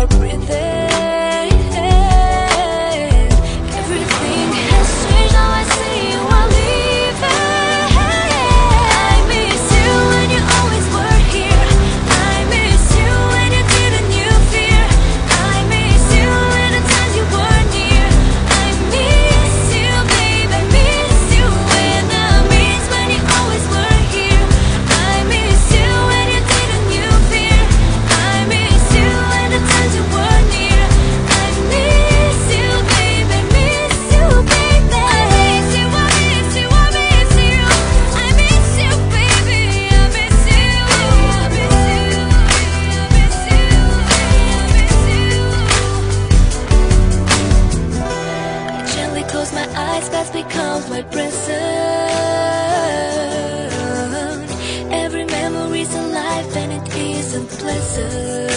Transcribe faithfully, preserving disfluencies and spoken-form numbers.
are breathing. Everything has changed, now I see you are leaving. I miss you when you always were here. I miss you when you didn't you fear. I miss you when the times you were near. I miss you, babe, I miss you when I miss when you always were here. I miss you when you didn't you fear. I miss you when the times you were near. I miss you, babe, I miss you, baby. I miss you, I miss you, I miss you. I miss you, baby, I miss you. I miss you, I miss you, I miss you. I gently close my eyes, past becomes my present. Every memory's alive and it isn't pleasant.